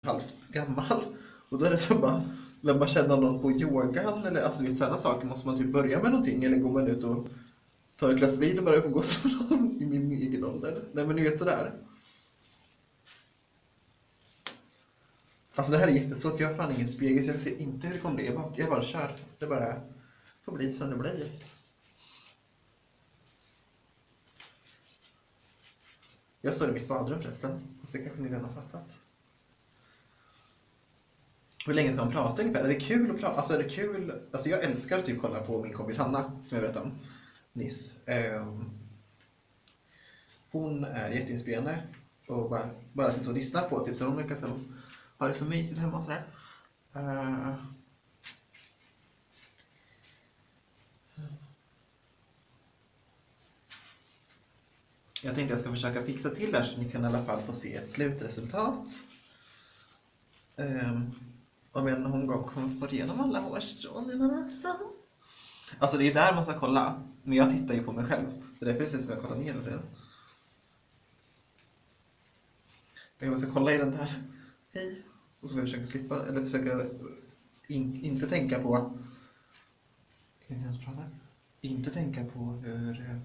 halvt gammal. Och då är det så bara, när man känner någon på yogan eller alltså lite sådana saker, måste man typ börja med någonting, eller går man ut och tar ett glas vin och bara umgås med någon i min egen ålder. Nej men ni vet sådär. Alltså det här är jättesvårt, för jag har fan ingen spegel så jag ser inte hur det kommer bli. Jag bara kör. Det bara får bli som det blir. Jag står i mitt badrum förresten. Det kanske ni redan har fattat. Hur länge ska man prata ungefär? Är det kul att prata? Alltså är det kul? Alltså jag älskar att typ kolla på min kompis Hanna, som jag berättade om nyss. Hon är jätteinspirerande. Och bara sitta och lyssna på typ, så hon verkar som har det så mysigt hemma och sådär. Jag tänkte jag ska försöka fixa till det här så ni kan i alla fall få se ett slutresultat. Om jag någon gång kommer få igenom alla hårstrån i näsan. Alltså det är där man ska kolla. Men jag tittar ju på mig själv. Det är därför det ser ut som jag kollar ner hela tiden. Jag ska kolla i den där. Hej. Och så ska jag försöka slippa, eller försöka inte tänka på. Inte tänka på hur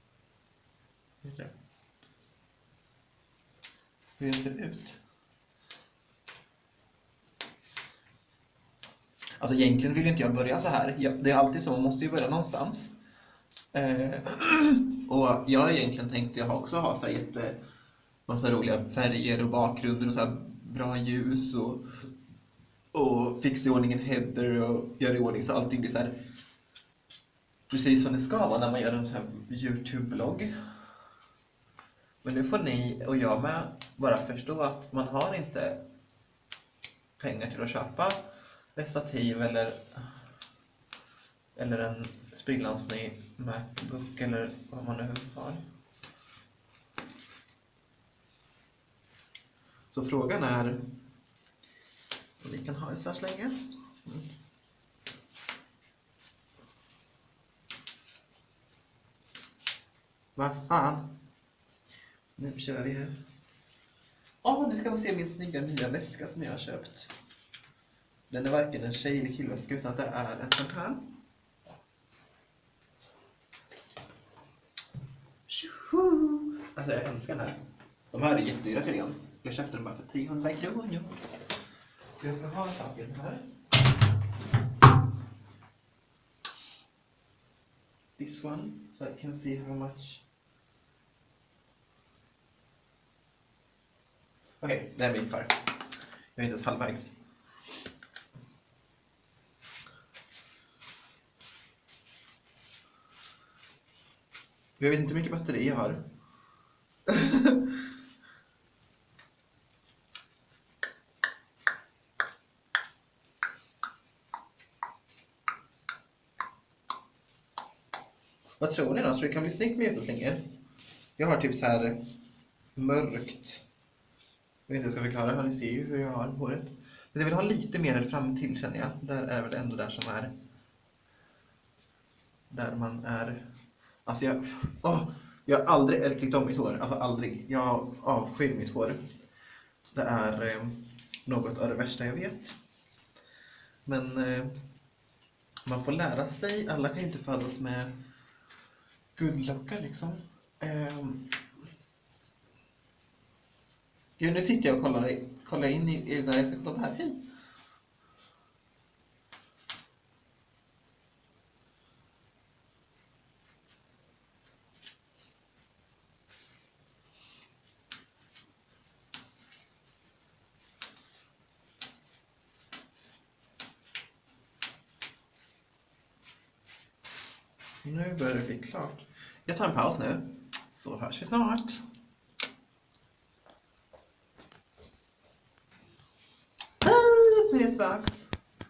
jag ser ut. Alltså egentligen vill inte jag börja så här. Det är alltid så, man måste ju börja någonstans. Och jag egentligen tänkte jag också ha så här massa roliga färger och bakgrunder och så här bra ljus och fixa i ordning en header och göra i ordning så allting blir så här precis som det ska vara när man gör en så här YouTube-blogg. Men nu får ni och jag med bara förstå att man har inte pengar till att köpa ett stativ eller en sprillans ny MacBook eller vad man nu har. Så frågan är om vi kan ha det så här länge. Vad fan? Nu kör vi här. Nu ska man se min snygga nya väska som jag har köpt. Den är varken en tjej- eller killväska utan det är en sån här. Tjoho! Alltså jag älskar den här. De här är jättedyra tydligen. Jag köpte den bara för 300 kronor. Jag ska ha saken här. This one, so I can see how much. Okej, det är min kvar. Jag är inte ens halvvägs. Jag vet inte hur mycket batteri jag har. Vad tror ni då? Så det kan bli snyggt med ljuset länge. Jag har typ så här mörkt. Jag vet inte hur jag ska förklara. Ni ser ju hur jag har håret. Men jag vill ha lite mer fram till, känner jag. Där är väl ändå där som är. Där man är. Alltså jag har aldrig tyckt om mitt hår. Alltså aldrig. Jag avskyr mitt hår. Det är något av det värsta jag vet. Men man får lära sig. Alla kan ju inte födas med guldlockar liksom. Nu sitter jag och kollar in i där jag ska kolla det här. Hej! Nu börjar det bli klart. Jag tar en paus nu, så hörs vi snart. Nu är jag tillbaks.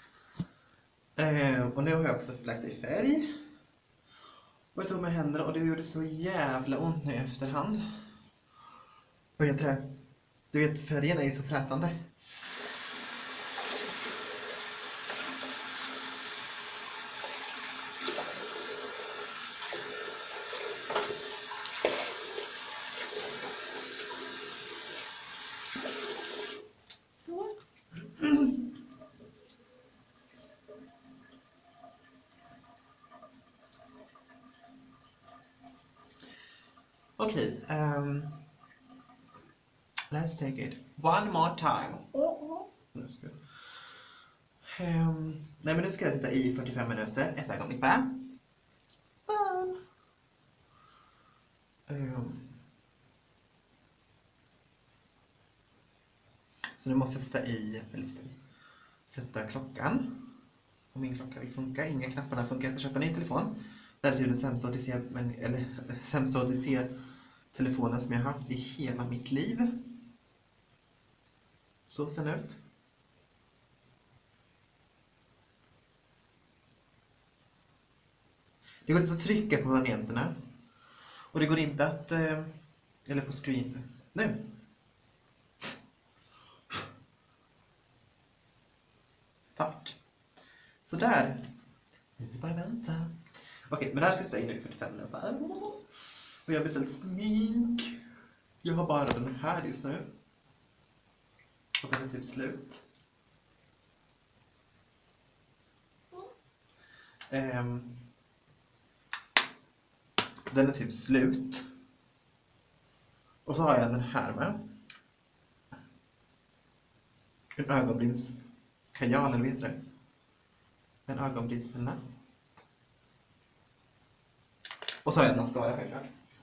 Och nu har jag också lagt i färg. Och jag tog med händerna och det gjorde så jävla ont nu i efterhand. Vad heter det? Du vet, färgen är ju så frätande. Så. Okej. Let's take it one more time. Nej, men nu ska jag sitta i 45 minuter. Ett ögonblick bara. Så nu måste jag sätta klockan. Om min klocka vill funka. Inga knapparna funkar. Jag ska köpa en ny telefon. Det är den sämsta OTC-telefonen som jag haft i hela mitt liv. Så ser den ut. Det går inte att trycka på tangenterna. Och det går inte att... eller på screen. Nu! Start. Så där. Nu är det bara vänta. Okej, men det här ska jag ställa in nu i 45 minuter. Och jag har beställt smink. Jag har bara den här just nu. Och den är typ slut. Den är typ slut. Och så har jag den här med. En ögonbrynskajal, eller vet du det? En ögonbrynspenna. Och så har jag en mascara självklart.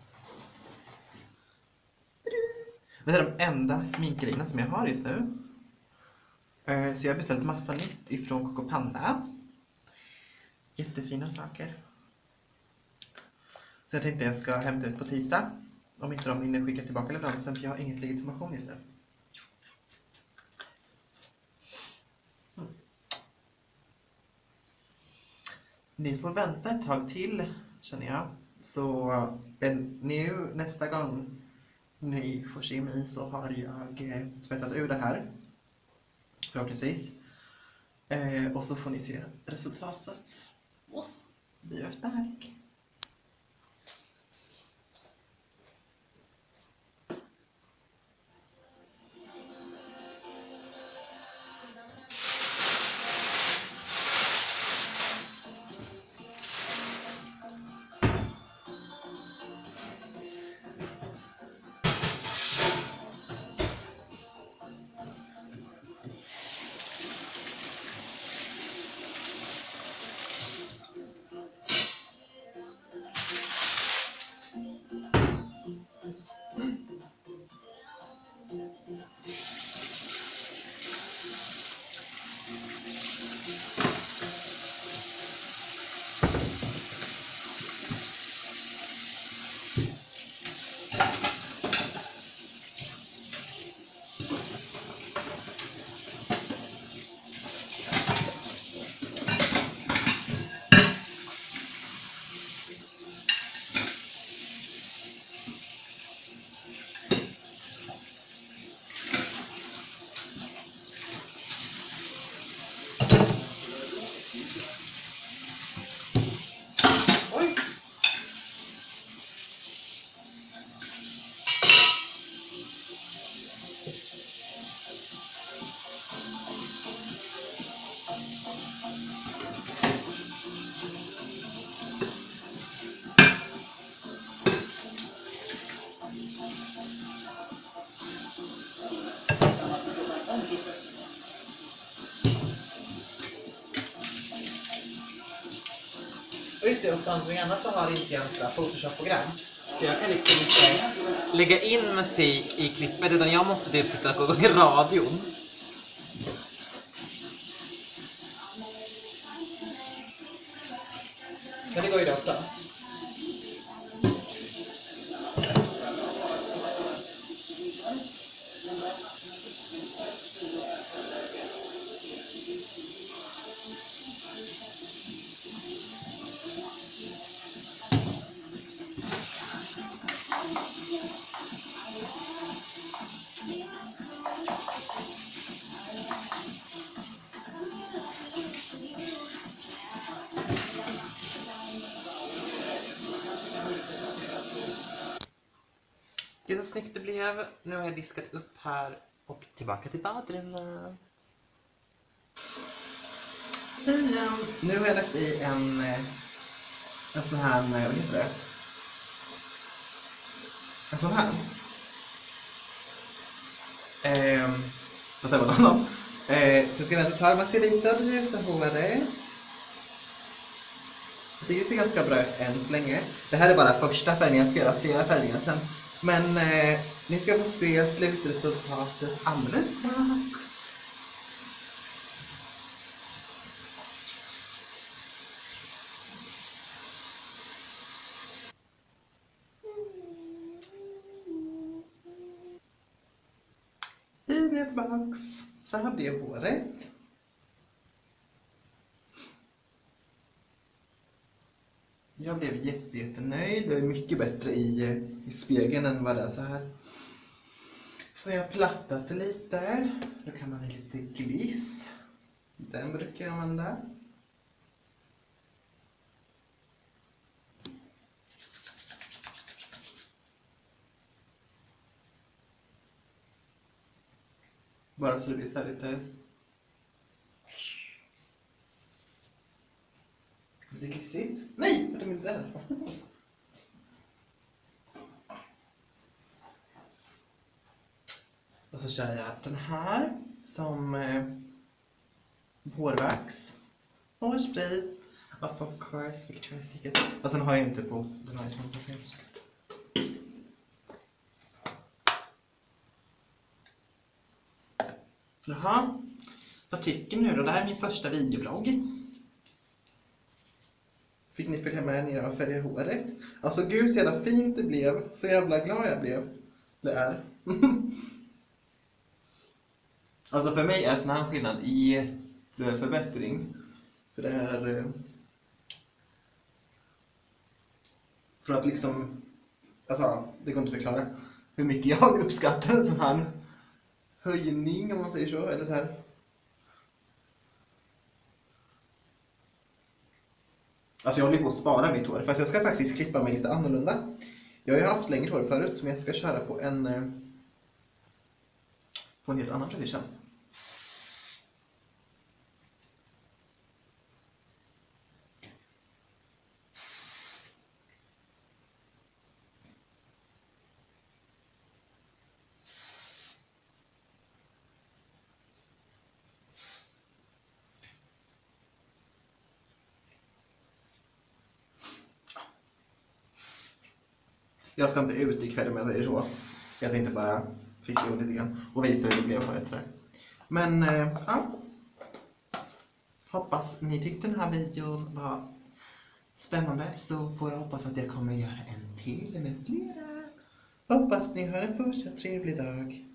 Men det är de enda sminkgrejerna som jag har just nu. Så jag har beställt massa nytt ifrån Coco Panda. Jättefina saker. Så jag tänkte jag ska hämta ut på tisdag. Om inte de hinner skicka tillbaka leveransen, för jag har inget legitimation just nu. Ni får vänta ett tag till, känner jag. Så nu nästa gång ni får se mig så har jag tvättat ur det här. Förhoppningsvis. Och så får ni se resultatet. Det blir rätt härligt. Och just det, och någonting annat så har inte jag några Photoshop-program. Så jag kan liksom inte lägga in musik i klippet, utan jag måste typ sitta och gå i radion. Men det går ju det också. Gud så snyggt det blev. Nu har jag diskat upp här och tillbaka till badrummet. Nu har jag lagt i en sån här, vad heter det? en sån här. Vad säger man annan? Så ska den ta lite av det ljusa håret. Jag tycker det ser ganska bra ut än så länge. Det här är bara första färgen, jag ska göra flera färger sen. Men ni ska få se slutresultatet alldeles strax. I blev tillbaks. Så här blev håret. Jag blev jättenöjd. Det är mycket bättre i spegeln än vad det är så här. Så jag har plattat det lite. Då kan man ha lite gliss. Den brukar jag använda. Bara så det blir så här lite glissigt. Nej, vad är det där? Och så kör jag den här som hårvax. Hårspray. Of course, Victoria's Secret. Och sen har jag inte på den här som parfym. Jaha, vad tycker ni nu då? Det här är min första videoblogg. Fick ni följa med när jag färgade håret? Alltså gud så jävla fint det blev. Så jävla glad jag blev. Det är. Alltså för mig är sån här skillnad jätteförbättring. För det är... För att liksom... Alltså, det går inte att förklara hur mycket jag uppskattar en sån här höjning om man säger så. Eller så här. Alltså jag håller på att spara mitt hår. Fast jag ska faktiskt klippa mig lite annorlunda. Jag har ju haft längre hår förut. Men jag ska köra på en helt annan frisyr. Jag ska inte ut ikväll om jag säger så. Jag tänkte bara fixa ihop lite grann och visa hur det blev håret sådär. Men ja. Hoppas ni tyckte den här videon var spännande. Så får jag hoppas att jag kommer göra en till med flera. Hoppas ni har en fortsatt trevlig dag.